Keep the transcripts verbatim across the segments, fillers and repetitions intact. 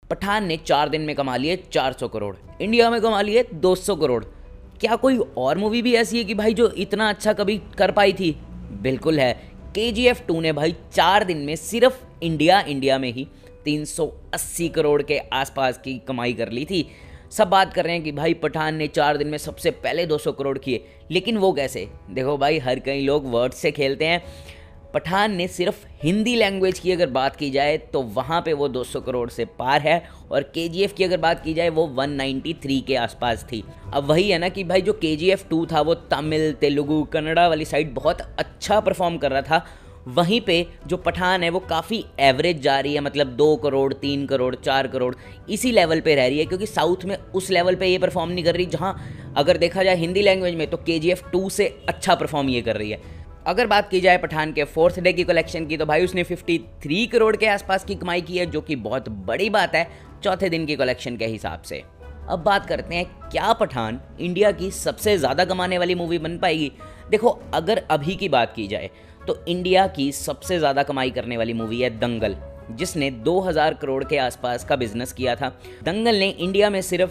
पठान ने चार दिन में कमा लिए चार सौ करोड़, इंडिया में कमा लिए दो सौ करोड़। क्या कोई और मूवी भी ऐसी है कि भाई जो इतना अच्छा कभी कर पाई थी? बिल्कुल है। के जी एफ टू ने भाई चार दिन में सिर्फ इंडिया इंडिया में ही तीन सौ अस्सी करोड़ के आसपास की कमाई कर ली थी। सब बात कर रहे हैं कि भाई पठान ने चार दिन में सबसे पहले दो सौ करोड़ किए, लेकिन वो कैसे? देखो भाई, हर कई लोग वर्ड्स से खेलते हैं। पठान ने सिर्फ हिंदी लैंग्वेज की अगर बात की जाए तो वहाँ पे वो दो सौ करोड़ से पार है, और के जी एफ की अगर बात की जाए वो एक सौ तिरानवे के आसपास थी। अब वही है ना कि भाई जो के जी एफ टू था वो तमिल, तेलुगु, कन्नड़ा वाली साइड बहुत अच्छा परफॉर्म कर रहा था, वहीं पे जो पठान है वो काफ़ी एवरेज जा रही है, मतलब दो करोड़, तीन करोड़, चार करोड़ इसी लेवल पे रह रही है, क्योंकि साउथ में उस लेवल पे ये परफॉर्म नहीं कर रही, जहाँ अगर देखा जाए हिंदी लैंग्वेज में तो के जी एफ टू से अच्छा परफॉर्म ये कर रही है। अगर बात की जाए पठान के फोर्थ डे की कलेक्शन की तो भाई उसने तिरेपन करोड़ के आसपास की कमाई की है, जो कि बहुत बड़ी बात है चौथे दिन की कलेक्शन के हिसाब से। अब बात करते हैं, क्या पठान इंडिया की सबसे ज़्यादा कमाने वाली मूवी बन पाएगी? देखो, अगर अभी की बात की जाए तो इंडिया की सबसे ज़्यादा कमाई करने वाली मूवी है दंगल, जिसने दो हज़ार करोड़ के आसपास का बिजनेस किया था। दंगल ने इंडिया में सिर्फ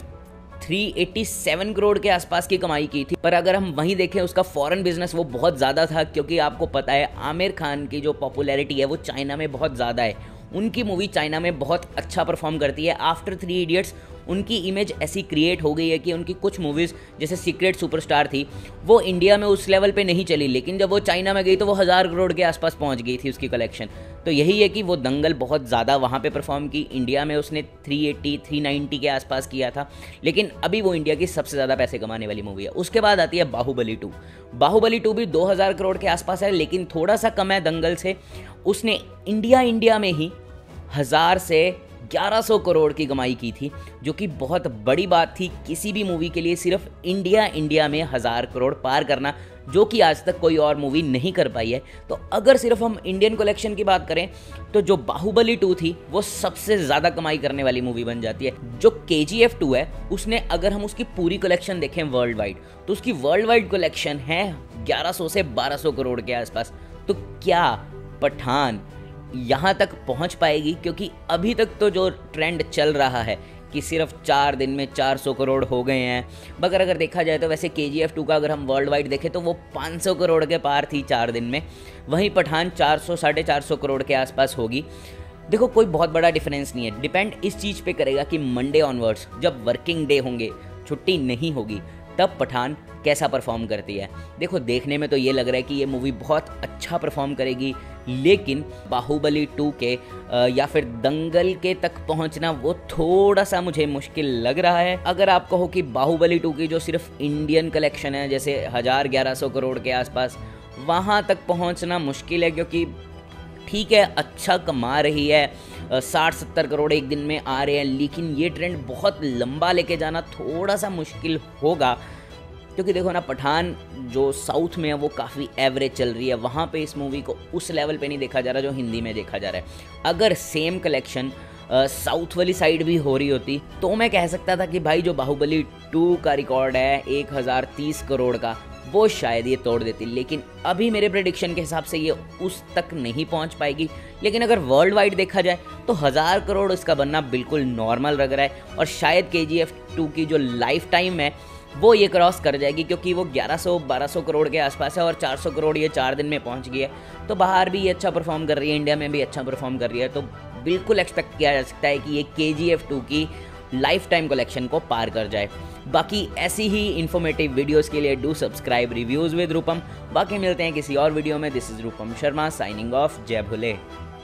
तीन सौ सत्तासी करोड़ के आसपास की कमाई की थी, पर अगर हम वहीं देखें उसका फॉरेन बिजनेस वो बहुत ज़्यादा था, क्योंकि आपको पता है आमिर खान की जो पॉपुलैरिटी है वो चाइना में बहुत ज़्यादा है। उनकी मूवी चाइना में बहुत अच्छा परफॉर्म करती है। आफ्टर थ्री इडियट्स उनकी इमेज ऐसी क्रिएट हो गई है कि उनकी कुछ मूवीज़ जैसे सीक्रेट सुपरस्टार थी वो इंडिया में उस लेवल पे नहीं चली, लेकिन जब वो चाइना में गई तो वो हज़ार करोड़ के आसपास पहुंच गई थी उसकी कलेक्शन। तो यही है कि वो दंगल बहुत ज़्यादा वहाँ पे परफॉर्म की। इंडिया में उसने तीन सौ अस्सी, तीन सौ नब्बे के आसपास किया था, लेकिन अभी वो इंडिया की सबसे ज़्यादा पैसे कमाने वाली मूवी है। उसके बाद आती है बाहुबली टू। बाहुबली टू भी दो हज़ार करोड़ के आसपास है, लेकिन थोड़ा सा कम है दंगल से। उसने इंडिया इंडिया में ही हज़ार से ग्यारह सौ करोड़ की कमाई की थी, जो कि बहुत बड़ी बात थी किसी भी मूवी के लिए, सिर्फ इंडिया इंडिया में हज़ार करोड़ पार करना, जो कि आज तक कोई और मूवी नहीं कर पाई है। तो अगर सिर्फ हम इंडियन कलेक्शन की बात करें तो जो बाहुबली टू थी वो सबसे ज़्यादा कमाई करने वाली मूवी बन जाती है। जो के जी एफ टू है उसने, अगर हम उसकी पूरी कलेक्शन देखें वर्ल्ड वाइड, तो उसकी वर्ल्ड वाइड कलेक्शन है ग्यारह सौ से बारह सौ करोड़ के आसपास। तो क्या पठान यहाँ तक पहुँच पाएगी? क्योंकि अभी तक तो जो ट्रेंड चल रहा है कि सिर्फ चार दिन में चार सौ करोड़ हो गए हैं, मगर अगर देखा जाए तो वैसे के जी एफ टू का अगर हम वर्ल्ड वाइड देखें तो वो पाँच सौ करोड़ के पार थी चार दिन में, वहीं पठान चार सौ साढ़े चार सौ करोड़ के आसपास होगी। देखो, कोई बहुत बड़ा डिफरेंस नहीं है, डिपेंड इस चीज़ पे करेगा कि मंडे ऑनवर्ड्स जब वर्किंग डे होंगे, छुट्टी नहीं होगी, तब पठान कैसा परफॉर्म करती है। देखो, देखने में तो ये लग रहा है कि ये मूवी बहुत अच्छा परफॉर्म करेगी, लेकिन बाहुबली टू के या फिर दंगल के तक पहुंचना वो थोड़ा सा मुझे मुश्किल लग रहा है। अगर आप कहो कि बाहुबली टू की जो सिर्फ इंडियन कलेक्शन है जैसे हज़ार ग्यारह सौ करोड़ के आसपास, वहाँ तक पहुँचना मुश्किल है, क्योंकि ठीक है अच्छा कमा रही है, साठ सत्तर करोड़ एक दिन में आ रहे हैं, लेकिन ये ट्रेंड बहुत लंबा लेके जाना थोड़ा सा मुश्किल होगा। क्योंकि देखो ना, पठान जो साउथ में है वो काफ़ी एवरेज चल रही है, वहाँ पे इस मूवी को उस लेवल पे नहीं देखा जा रहा जो हिंदी में देखा जा रहा है। अगर सेम कलेक्शन साउथ वाली साइड भी हो रही होती तो मैं कह सकता था कि भाई जो बाहुबली टू का रिकॉर्ड है एक हज़ार तीस करोड़ का, वो शायद ये तोड़ देती, लेकिन अभी मेरे प्रेडिक्शन के हिसाब से ये उस तक नहीं पहुंच पाएगी। लेकिन अगर वर्ल्ड वाइड देखा जाए तो हज़ार करोड़ इसका बनना बिल्कुल नॉर्मल लग रहा है, और शायद के जी एफ टू की जो लाइफ टाइम है वो ये क्रॉस कर जाएगी, क्योंकि वो ग्यारह सौ बारह सौ करोड़ के आसपास है और चार सौ करोड़ ये चार दिन में पहुंच गई है। तो बाहर भी ये अच्छा परफॉर्म कर रही है, इंडिया में भी अच्छा परफॉर्म कर रही है, तो बिल्कुल एक्सपेक्ट किया जा सकता है कि ये के जी एफ टू की लाइफ टाइम कलेक्शन को पार कर जाए। बाकी ऐसी ही इन्फॉर्मेटिव वीडियोस के लिए do subscribe reviews with Rupam. बाकी मिलते हैं किसी और वीडियो में। This is Rupam Sharma signing off. जय भोले।